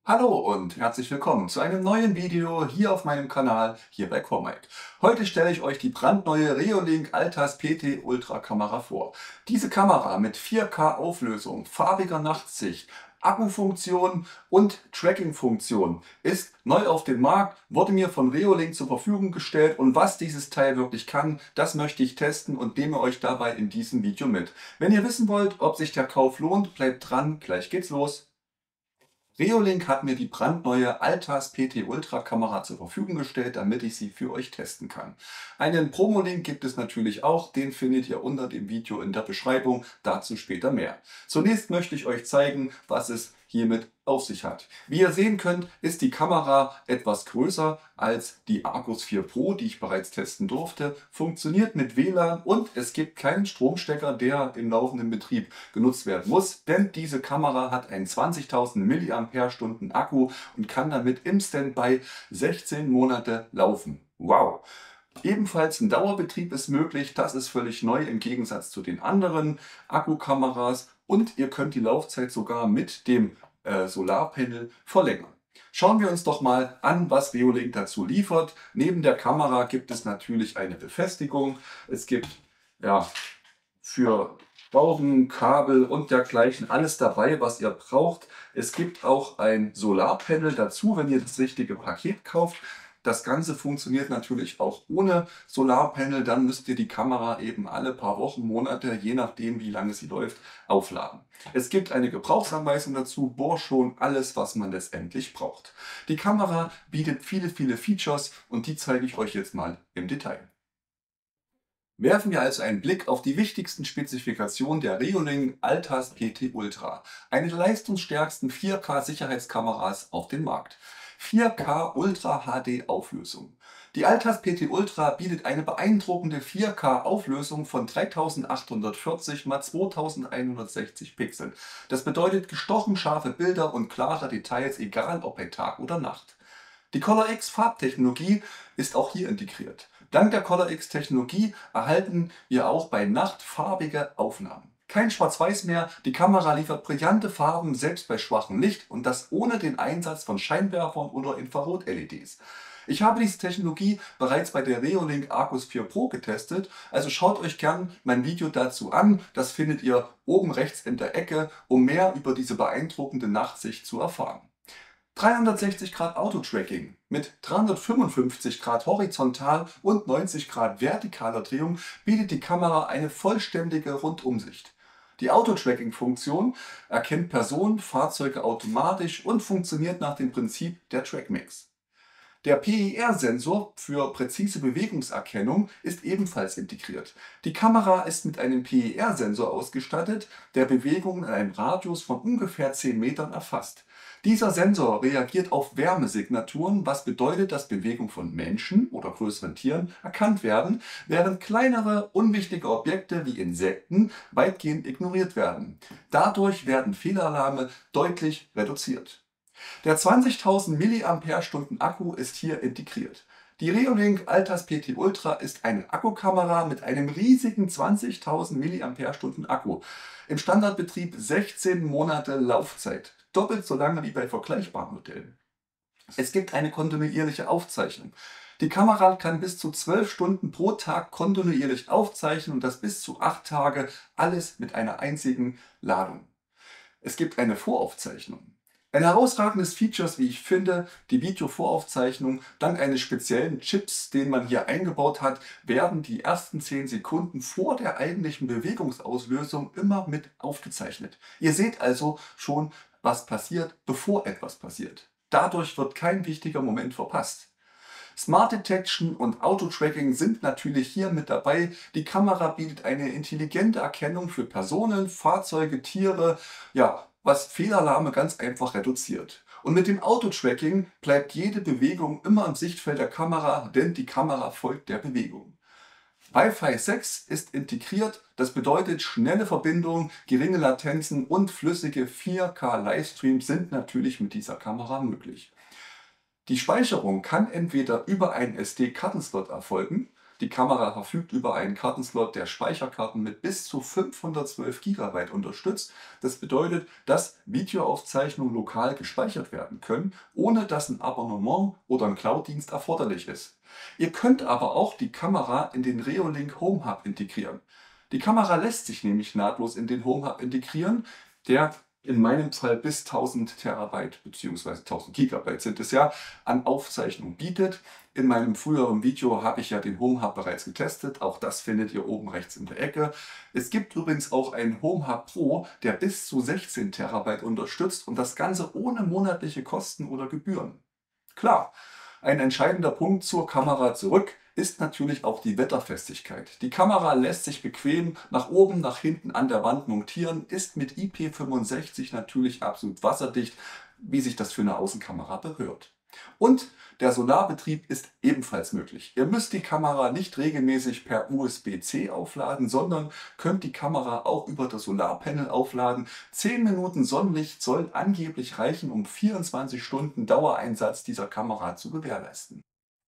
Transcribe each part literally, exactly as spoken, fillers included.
Hallo und herzlich willkommen zu einem neuen Video hier auf meinem Kanal, hier bei Cormike. Heute stelle ich euch die brandneue Reolink Altas P T Ultra Kamera vor. Diese Kamera mit vier K Auflösung, farbiger Nachtsicht, Akkufunktion und Tracking-Funktion ist neu auf dem Markt, wurde mir von Reolink zur Verfügung gestellt und was dieses Teil wirklich kann, das möchte ich testen und nehme euch dabei in diesem Video mit. Wenn ihr wissen wollt, ob sich der Kauf lohnt, bleibt dran, gleich geht's los. Reolink hat mir die brandneue Altas P T Ultra Kamera zur Verfügung gestellt, damit ich sie für euch testen kann. Einen Promo-Link gibt es natürlich auch, den findet ihr unter dem Video in der Beschreibung, dazu später mehr. Zunächst möchte ich euch zeigen, was es hiermit auf sich hat. Wie ihr sehen könnt, ist die Kamera etwas größer als die Argus vier Pro, die ich bereits testen durfte, funktioniert mit W L A N und es gibt keinen Stromstecker, der im laufenden Betrieb genutzt werden muss, denn diese Kamera hat einen zwanzigtausend Milliampere-Stunden Akku und kann damit im Standby sechzehn Monate laufen. Wow! Ebenfalls ein Dauerbetrieb ist möglich, das ist völlig neu im Gegensatz zu den anderen Akkukameras und ihr könnt die Laufzeit sogar mit dem äh, Solarpanel verlängern. Schauen wir uns doch mal an, was Reolink dazu liefert. Neben der Kamera gibt es natürlich eine Befestigung. Es gibt ja für Schrauben, Kabel und dergleichen alles dabei, was ihr braucht. Es gibt auch ein Solarpanel dazu, wenn ihr das richtige Paket kauft. Das Ganze funktioniert natürlich auch ohne Solarpanel, dann müsst ihr die Kamera eben alle paar Wochen, Monate, je nachdem wie lange sie läuft, aufladen. Es gibt eine Gebrauchsanweisung dazu, bohr schon alles, was man letztendlich braucht. Die Kamera bietet viele, viele Features und die zeige ich euch jetzt mal im Detail. Werfen wir also einen Blick auf die wichtigsten Spezifikationen der Reolink Altas P T Ultra, eine der leistungsstärksten vier K Sicherheitskameras auf dem Markt. vier K Ultra H D Auflösung. Die Altas P T Ultra bietet eine beeindruckende vier K Auflösung von dreitausendachthundertvierzig mal zweitausendeinhundertsechzig Pixeln. Das bedeutet gestochen scharfe Bilder und klare Details, egal ob bei Tag oder Nacht. Die ColorX Farbtechnologie ist auch hier integriert. Dank der ColorX Technologie erhalten wir auch bei Nacht farbige Aufnahmen. Kein Schwarz-Weiß mehr, die Kamera liefert brillante Farben selbst bei schwachem Licht und das ohne den Einsatz von Scheinwerfern oder Infrarot-L E Ds. Ich habe diese Technologie bereits bei der Reolink Argus vier Pro getestet, also schaut euch gern mein Video dazu an, das findet ihr oben rechts in der Ecke, um mehr über diese beeindruckende Nachtsicht zu erfahren. dreihundertsechzig Grad Auto-Tracking mit dreihundertfünfundfünfzig Grad horizontal und neunzig Grad vertikaler Drehung bietet die Kamera eine vollständige Rundumsicht. Die Auto-Tracking-Funktion erkennt Personen, Fahrzeuge automatisch und funktioniert nach dem Prinzip der Trackmix. Der P I R-Sensor für präzise Bewegungserkennung ist ebenfalls integriert. Die Kamera ist mit einem P I R-Sensor ausgestattet, der Bewegungen in einem Radius von ungefähr zehn Metern erfasst. Dieser Sensor reagiert auf Wärmesignaturen, was bedeutet, dass Bewegungen von Menschen oder größeren Tieren erkannt werden, während kleinere, unwichtige Objekte wie Insekten weitgehend ignoriert werden. Dadurch werden Fehlalarme deutlich reduziert. Der zwanzigtausend Milliampere-Stunden Akku ist hier integriert. Die Reolink Altas P T Ultra ist eine Akkukamera mit einem riesigen zwanzigtausend Milliampere-Stunden Akku. Im Standardbetrieb sechzehn Monate Laufzeit, doppelt so lange wie bei vergleichbaren Modellen. Es gibt eine kontinuierliche Aufzeichnung. Die Kamera kann bis zu zwölf Stunden pro Tag kontinuierlich aufzeichnen und das bis zu acht Tage, alles mit einer einzigen Ladung. Es gibt eine Voraufzeichnung. Ein herausragendes Feature ist, wie ich finde, die Videovoraufzeichnung. Dank eines speziellen Chips, den man hier eingebaut hat, werden die ersten zehn Sekunden vor der eigentlichen Bewegungsauslösung immer mit aufgezeichnet. Ihr seht also schon, was passiert, bevor etwas passiert. Dadurch wird kein wichtiger Moment verpasst. Smart Detection und Auto-Tracking sind natürlich hier mit dabei. Die Kamera bietet eine intelligente Erkennung für Personen, Fahrzeuge, Tiere, ja, was Fehlalarme ganz einfach reduziert. Und mit dem Auto-Tracking bleibt jede Bewegung immer im Sichtfeld der Kamera, denn die Kamera folgt der Bewegung. Wi-Fi sechs ist integriert, das bedeutet schnelle Verbindung, geringe Latenzen und flüssige vier K Livestreams sind natürlich mit dieser Kamera möglich. Die Speicherung kann entweder über einen S D-Kartenslot erfolgen, Die Kamera verfügt über einen Kartenslot, der Speicherkarten mit bis zu fünfhundertzwölf Gigabyte unterstützt. Das bedeutet, dass Videoaufzeichnungen lokal gespeichert werden können, ohne dass ein Abonnement oder ein Cloud-Dienst erforderlich ist. Ihr könnt aber auch die Kamera in den Reolink Home Hub integrieren. Die Kamera lässt sich nämlich nahtlos in den Home Hub integrieren, der in meinem Fall bis tausend Terabyte bzw. tausend Gigabyte sind es ja, an Aufzeichnung bietet. In meinem früheren Video habe ich ja den Home Hub bereits getestet, auch das findet ihr oben rechts in der Ecke. Es gibt übrigens auch einen Home Hub Pro, der bis zu sechzehn Terabyte unterstützt und das Ganze ohne monatliche Kosten oder Gebühren. Klar, ein entscheidender Punkt zur Kamera zurück ist natürlich auch die Wetterfestigkeit. Die Kamera lässt sich bequem nach oben, nach hinten an der Wand montieren, ist mit I P fünfundsechzig natürlich absolut wasserdicht, wie sich das für eine Außenkamera gehört. Und der Solarbetrieb ist ebenfalls möglich. Ihr müsst die Kamera nicht regelmäßig per U S B C aufladen, sondern könnt die Kamera auch über das Solarpanel aufladen. zehn Minuten Sonnenlicht soll angeblich reichen, um vierundzwanzig Stunden Dauereinsatz dieser Kamera zu gewährleisten.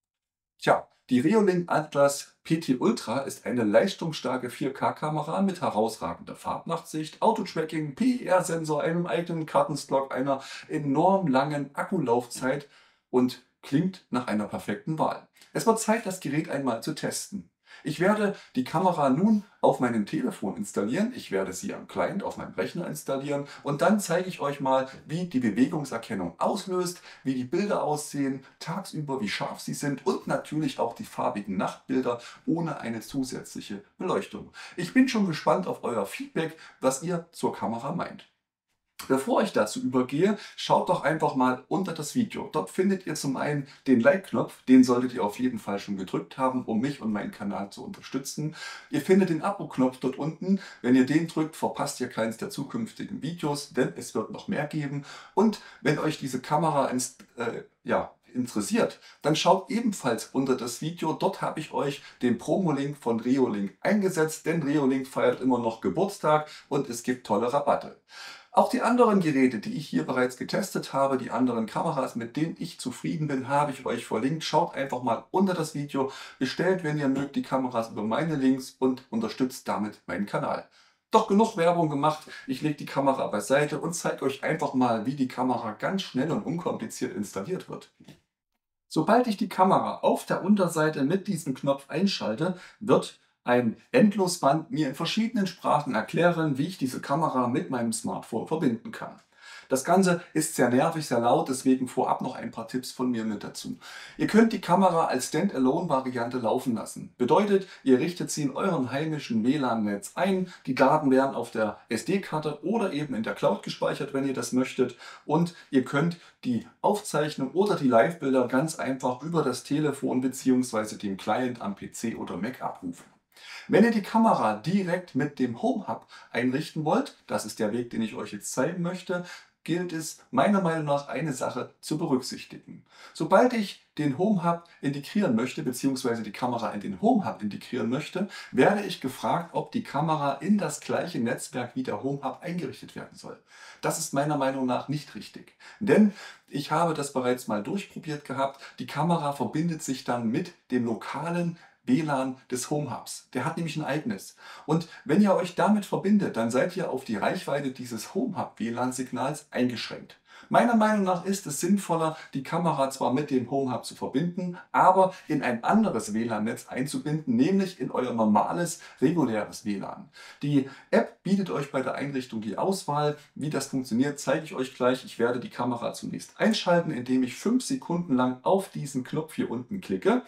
Tja, die Reolink Atlas P T Ultra ist eine leistungsstarke vier K Kamera mit herausragender Farbnachtsicht, Auto-Tracking, P I R-Sensor, einem eigenen Kartenslot, einer enorm langen Akkulaufzeit und klingt nach einer perfekten Wahl. Es wird Zeit, das Gerät einmal zu testen. Ich werde die Kamera nun auf meinem Telefon installieren, ich werde sie am Client auf meinem Rechner installieren und dann zeige ich euch mal, wie die Bewegungserkennung auslöst, wie die Bilder aussehen, tagsüber, wie scharf sie sind und natürlich auch die farbigen Nachtbilder ohne eine zusätzliche Beleuchtung. Ich bin schon gespannt auf euer Feedback, was ihr zur Kamera meint. Bevor ich dazu übergehe, schaut doch einfach mal unter das Video. Dort findet ihr zum einen den Like-Knopf, den solltet ihr auf jeden Fall schon gedrückt haben, um mich und meinen Kanal zu unterstützen. Ihr findet den Abo-Knopf dort unten. Wenn ihr den drückt, verpasst ihr keins der zukünftigen Videos, denn es wird noch mehr geben. Und wenn euch diese Kamera ins, äh, ja, interessiert, dann schaut ebenfalls unter das Video. Dort habe ich euch den Promo-Link von Reolink eingesetzt, denn Reolink feiert immer noch Geburtstag und es gibt tolle Rabatte. Auch die anderen Geräte, die ich hier bereits getestet habe, die anderen Kameras, mit denen ich zufrieden bin, habe ich euch verlinkt. Schaut einfach mal unter das Video, bestellt, wenn ihr mögt, die Kameras über meine Links und unterstützt damit meinen Kanal. Doch genug Werbung gemacht, ich lege die Kamera beiseite und zeige euch einfach mal, wie die Kamera ganz schnell und unkompliziert installiert wird. Sobald ich die Kamera auf der Unterseite mit diesem Knopf einschalte, wird ein Endlosband mir in verschiedenen Sprachen erklären, wie ich diese Kamera mit meinem Smartphone verbinden kann. Das Ganze ist sehr nervig, sehr laut, deswegen vorab noch ein paar Tipps von mir mit dazu. Ihr könnt die Kamera als Standalone-Variante laufen lassen. Bedeutet, ihr richtet sie in eurem heimischen W L A N-Netz ein, die Daten werden auf der S D-Karte oder eben in der Cloud gespeichert, wenn ihr das möchtet. Und ihr könnt die Aufzeichnung oder die Live-Bilder ganz einfach über das Telefon bzw. den Client am P C oder Mac abrufen. Wenn ihr die Kamera direkt mit dem Home Hub einrichten wollt, das ist der Weg, den ich euch jetzt zeigen möchte, gilt es meiner Meinung nach eine Sache zu berücksichtigen. Sobald ich den Home Hub integrieren möchte, bzw. die Kamera in den Home Hub integrieren möchte, werde ich gefragt, ob die Kamera in das gleiche Netzwerk wie der Home Hub eingerichtet werden soll. Das ist meiner Meinung nach nicht richtig, denn ich habe das bereits mal durchprobiert gehabt. Die Kamera verbindet sich dann mit dem lokalen W L A N des Home Hubs. Der hat nämlich ein eigenes. Und wenn ihr euch damit verbindet, dann seid ihr auf die Reichweite dieses Home Hub W L A N-Signals eingeschränkt. Meiner Meinung nach ist es sinnvoller, die Kamera zwar mit dem Home Hub zu verbinden, aber in ein anderes W L A N-Netz einzubinden, nämlich in euer normales, reguläres W L A N. Die App bietet euch bei der Einrichtung die Auswahl. Wie das funktioniert, zeige ich euch gleich. Ich werde die Kamera zunächst einschalten, indem ich fünf Sekunden lang auf diesen Knopf hier unten klicke.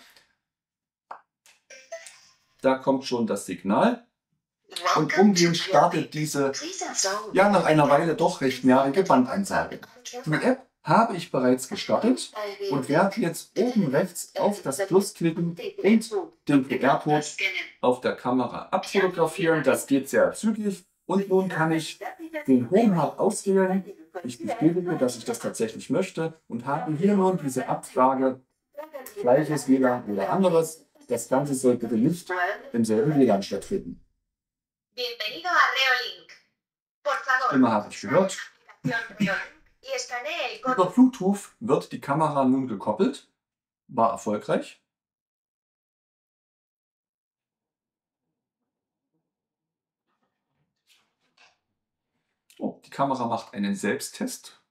Da kommt schon das Signal und umgehend startet diese, ja, nach einer Weile doch recht nervige Bandansage. Die App habe ich bereits gestartet und werde jetzt oben rechts auf das Plus klicken und den Q R-Code auf der Kamera abfotografieren. Das geht sehr zügig und nun kann ich den Home Hub auswählen. Ich bestätige, dass ich das tatsächlich möchte und habe hier nun diese Abfrage, gleiches W L A N oder anderes. Das Ganze soll bitte nicht im selben W L A N stattfinden. Stimme habe ich gehört. Über Bluetooth wird die Kamera nun gekoppelt. War erfolgreich. Oh, die Kamera macht einen Selbsttest.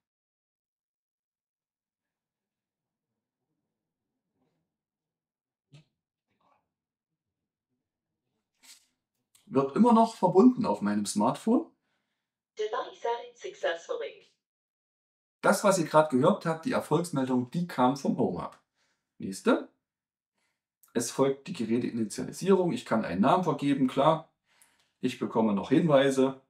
Wird immer noch verbunden auf meinem Smartphone. Device added successfully. Das, was ihr gerade gehört habt, die Erfolgsmeldung, die kam vom Home Hub. Nächste. Es folgt die Geräteinitialisierung. Ich kann einen Namen vergeben, klar. Ich bekomme noch Hinweise,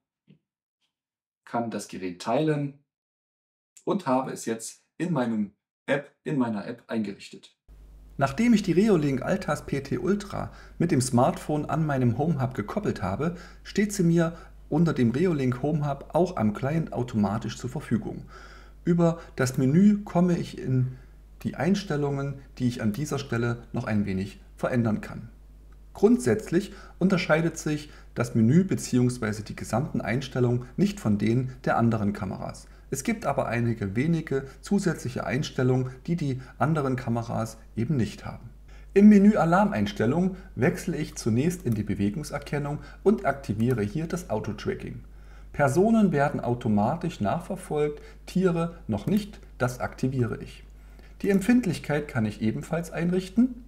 kann das Gerät teilen und habe es jetzt in meinem App, in meiner App eingerichtet. Nachdem ich die Reolink Altas P T Ultra mit dem Smartphone an meinem Home Hub gekoppelt habe, steht sie mir unter dem Reolink Home Hub auch am Client automatisch zur Verfügung. Über das Menü komme ich in die Einstellungen, die ich an dieser Stelle noch ein wenig verändern kann. Grundsätzlich unterscheidet sich das Menü bzw. die gesamten Einstellungen nicht von denen der anderen Kameras. Es gibt aber einige wenige zusätzliche Einstellungen, die die anderen Kameras eben nicht haben. Im Menü Alarmeinstellungen wechsle ich zunächst in die Bewegungserkennung und aktiviere hier das Auto-Tracking. Personen werden automatisch nachverfolgt, Tiere noch nicht, das aktiviere ich. Die Empfindlichkeit kann ich ebenfalls einrichten.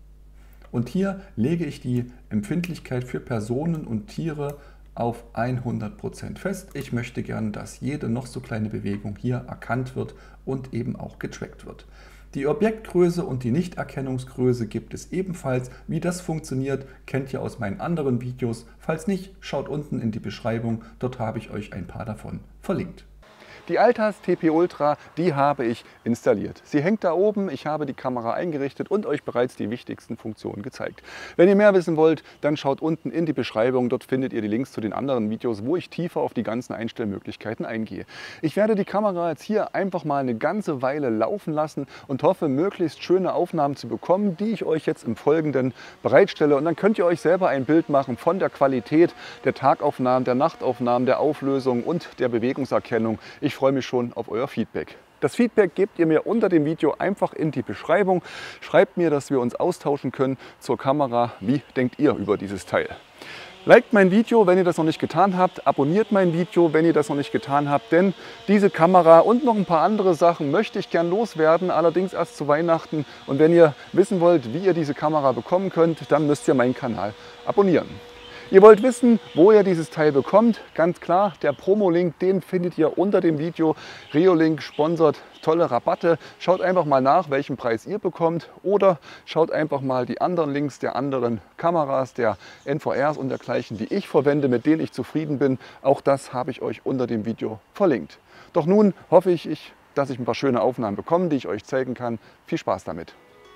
Und hier lege ich die Empfindlichkeit für Personen und Tiere auf hundert Prozent fest. Ich möchte gern, dass jede noch so kleine Bewegung hier erkannt wird und eben auch getrackt wird. Die Objektgröße und die Nichterkennungsgröße gibt es ebenfalls. Wie das funktioniert, kennt ihr aus meinen anderen Videos. Falls nicht, schaut unten in die Beschreibung, dort habe ich euch ein paar davon verlinkt. Die Altas T P Ultra, die habe ich installiert. Sie hängt da oben, ich habe die Kamera eingerichtet und euch bereits die wichtigsten Funktionen gezeigt. Wenn ihr mehr wissen wollt, dann schaut unten in die Beschreibung, dort findet ihr die Links zu den anderen Videos, wo ich tiefer auf die ganzen Einstellmöglichkeiten eingehe. Ich werde die Kamera jetzt hier einfach mal eine ganze Weile laufen lassen und hoffe, möglichst schöne Aufnahmen zu bekommen, die ich euch jetzt im Folgenden bereitstelle. Und dann könnt ihr euch selber ein Bild machen von der Qualität der Tagaufnahmen, der Nachtaufnahmen, der Auflösung und der Bewegungserkennung. Ich Ich freue mich schon auf euer Feedback. Das Feedback gebt ihr mir unter dem Video einfach in die Beschreibung. Schreibt mir, dass wir uns austauschen können zur Kamera. Wie denkt ihr über dieses Teil? Liked mein Video, wenn ihr das noch nicht getan habt. Abonniert mein Video, wenn ihr das noch nicht getan habt. Denn diese Kamera und noch ein paar andere Sachen möchte ich gern loswerden. Allerdings erst zu Weihnachten. Und wenn ihr wissen wollt, wie ihr diese Kamera bekommen könnt, dann müsst ihr meinen Kanal abonnieren. Ihr wollt wissen, wo ihr dieses Teil bekommt? Ganz klar, der Promo-Link, den findet ihr unter dem Video. Reolink sponsert tolle Rabatte. Schaut einfach mal nach, welchen Preis ihr bekommt. Oder schaut einfach mal die anderen Links der anderen Kameras, der N V Rs und dergleichen, die ich verwende, mit denen ich zufrieden bin. Auch das habe ich euch unter dem Video verlinkt. Doch nun hoffe ich, dass ich ein paar schöne Aufnahmen bekomme, die ich euch zeigen kann. Viel Spaß damit!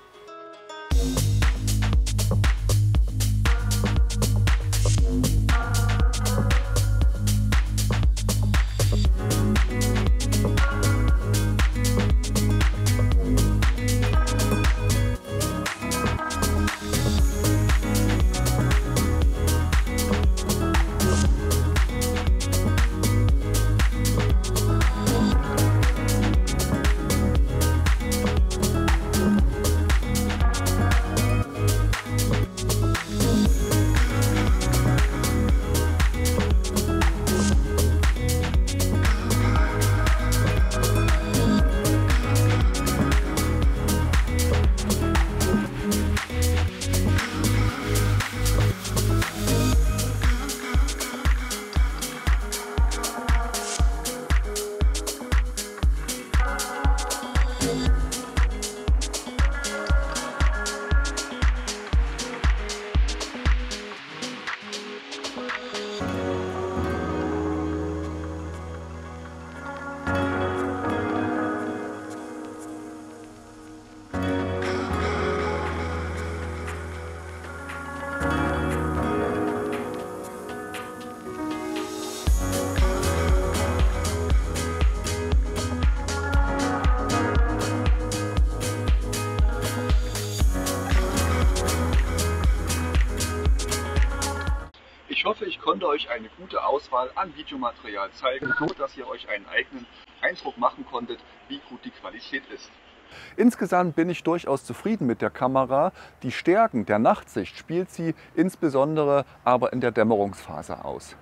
Ich hoffe, ich konnte euch eine gute Auswahl an Videomaterial zeigen, so dass ihr euch einen eigenen Eindruck machen konntet, wie gut die Qualität ist. Insgesamt bin ich durchaus zufrieden mit der Kamera. Die Stärken der Nachtsicht spielt sie insbesondere aber in der Dämmerungsphase aus.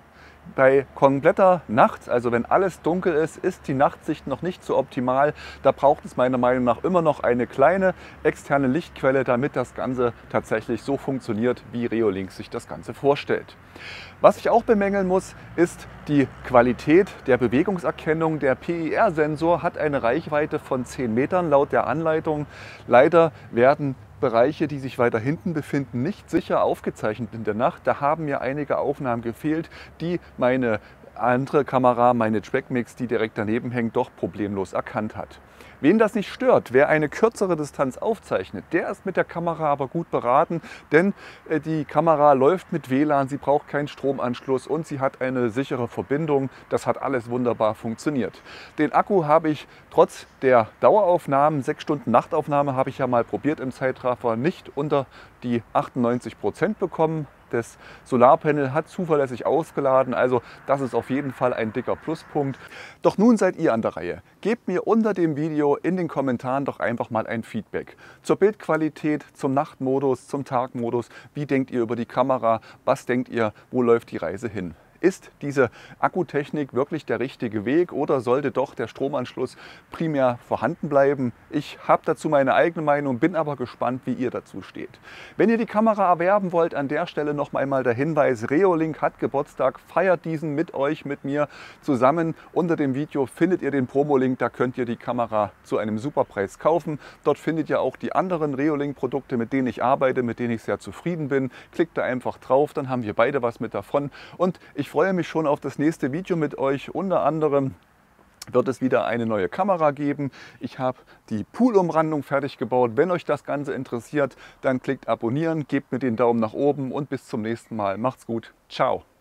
Bei kompletter Nacht, also wenn alles dunkel ist, ist die Nachtsicht noch nicht so optimal. Da braucht es meiner Meinung nach immer noch eine kleine externe Lichtquelle, damit das Ganze tatsächlich so funktioniert, wie Reolink sich das Ganze vorstellt. Was ich auch bemängeln muss, ist die Qualität der Bewegungserkennung. Der P I R-Sensor hat eine Reichweite von zehn Metern laut der Anleitung. Leider werden Bereiche, die sich weiter hinten befinden, nicht sicher aufgezeichnet in der Nacht. Da haben mir einige Aufnahmen gefehlt, die meine andere Kamera, meine Trackmix, die direkt daneben hängt, doch problemlos erkannt hat. Wen das nicht stört, wer eine kürzere Distanz aufzeichnet, der ist mit der Kamera aber gut beraten, denn die Kamera läuft mit W L A N, sie braucht keinen Stromanschluss und sie hat eine sichere Verbindung. Das hat alles wunderbar funktioniert. Den Akku habe ich trotz der Daueraufnahmen, sechs Stunden Nachtaufnahme, habe ich ja mal probiert im Zeitraffer, nicht unter die achtundneunzig Prozent bekommen. Das Solarpanel hat zuverlässig ausgeladen, also das ist auf jeden Fall ein dicker Pluspunkt. Doch nun seid ihr an der Reihe. Gebt mir unter dem Video in den Kommentaren doch einfach mal ein Feedback zur Bildqualität, zum Nachtmodus, zum Tagmodus. Wie denkt ihr über die Kamera? Was denkt ihr, wo läuft die Reise hin? Ist diese Akkutechnik wirklich der richtige Weg oder sollte doch der Stromanschluss primär vorhanden bleiben? Ich habe dazu meine eigene Meinung, bin aber gespannt, wie ihr dazu steht. Wenn ihr die Kamera erwerben wollt, an der Stelle noch einmal der Hinweis, Reolink hat Geburtstag, feiert diesen mit euch, mit mir zusammen. Unter dem Video findet ihr den Promo-Link, da könnt ihr die Kamera zu einem Superpreis kaufen. Dort findet ihr auch die anderen Reolink-Produkte, mit denen ich arbeite, mit denen ich sehr zufrieden bin. Klickt da einfach drauf, dann haben wir beide was mit davon und ich Ich freue mich schon auf das nächste Video mit euch. Unter anderem wird es wieder eine neue Kamera geben. Ich habe die Poolumrandung fertig gebaut. Wenn euch das Ganze interessiert, dann klickt abonnieren, gebt mir den Daumen nach oben und bis zum nächsten Mal. Macht's gut. Ciao.